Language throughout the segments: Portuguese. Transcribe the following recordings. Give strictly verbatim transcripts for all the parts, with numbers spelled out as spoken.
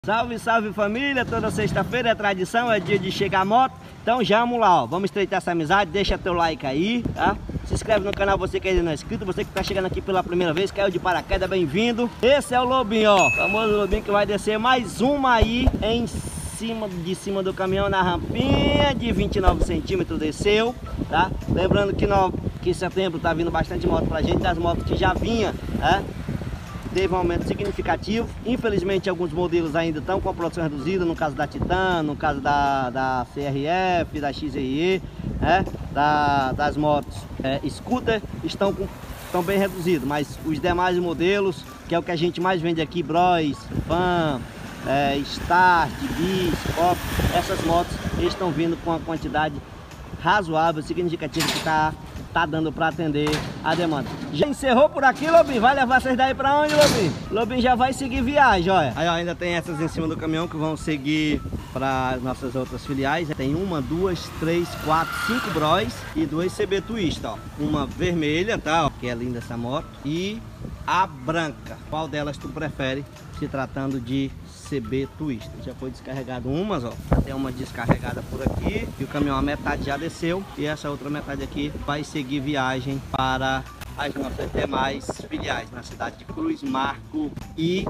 Salve, salve família, toda sexta-feira é tradição, é dia de chegar a moto. Então já vamos lá, ó. Vamos estreitar essa amizade, deixa teu like aí, tá? Se inscreve no canal, você que ainda não é inscrito, você que tá chegando aqui pela primeira vez, caiu de paraquedas, bem-vindo. Esse é o Lobinho, ó, o famoso Lobinho que vai descer mais uma aí em cima, de cima do caminhão na rampinha de vinte e nove centímetros, desceu, tá? Lembrando que, no, que em setembro tá vindo bastante moto pra gente, das motos que já vinha, né? Teve um aumento significativo. Infelizmente alguns modelos ainda estão com a produção reduzida, no caso da Titan, no caso da, da C R F, da X R E, né? da, das motos é, scooter estão, com, estão bem reduzidos, mas os demais modelos, que é o que a gente mais vende aqui, Bros, Fan, é, Start, Bis, Pop, essas motos estão vindo com uma quantidade razoável, significativa, que está tá dando para atender a demanda. Já encerrou por aqui, Lobinho? Vai levar vocês daí para onde, Lobinho? Lobinho já vai seguir viagem, olha. Aí ó, ainda tem essas em cima do caminhão que vão seguir para nossas outras filiais. Tem uma, duas, três, quatro, cinco Bros e duas C B Twist, ó. Uma vermelha, tá? Ó, que é linda essa moto. E a branca. Qual delas tu prefere, se tratando de C B Twist? Já foi descarregado umas, ó. Tem uma descarregada por aqui e o caminhão a metade já desceu e essa outra metade aqui vai seguir viagem para as nossas demais filiais na cidade de Cruz Marco e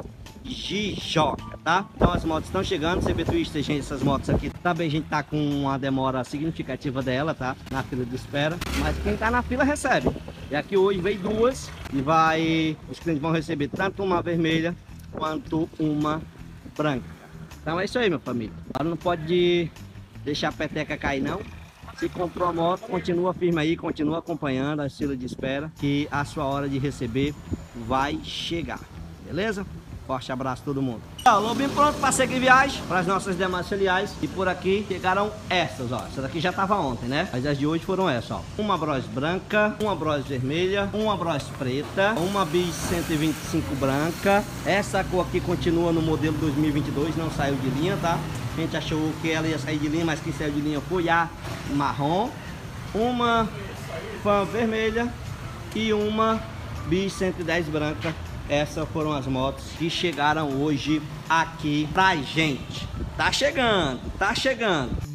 Jijoca, tá? Então as motos estão chegando, C B Twist, gente, essas motos aqui também a gente tá com uma demora significativa dela, tá? Na fila de espera, mas quem tá na fila recebe. E aqui hoje veio duas e vai, os clientes vão receber tanto uma vermelha quanto uma branca. Então é isso aí, minha família. Agora não pode deixar a peteca cair não. Se comprou a moto, continua firme aí, continua acompanhando a fila de espera, que a sua hora de receber vai chegar, beleza? Forte abraço a todo mundo. Ó, Lobinho pronto para seguir viagem para as nossas demais filiais. E por aqui chegaram essas, ó. Essa daqui já tava ontem, né? Mas as de hoje foram essas, ó. Uma Bros branca, uma Bros vermelha, uma Bros preta, uma Bis cento e vinte e cinco branca. Essa cor aqui continua no modelo dois mil e vinte e dois, não saiu de linha, tá? A gente achou que ela ia sair de linha, mas quem saiu de linha foi a marrom. Uma Fan vermelha e uma Bis cento e dez branca. Essas foram as motos que chegaram hoje aqui pra gente. Tá chegando, tá chegando.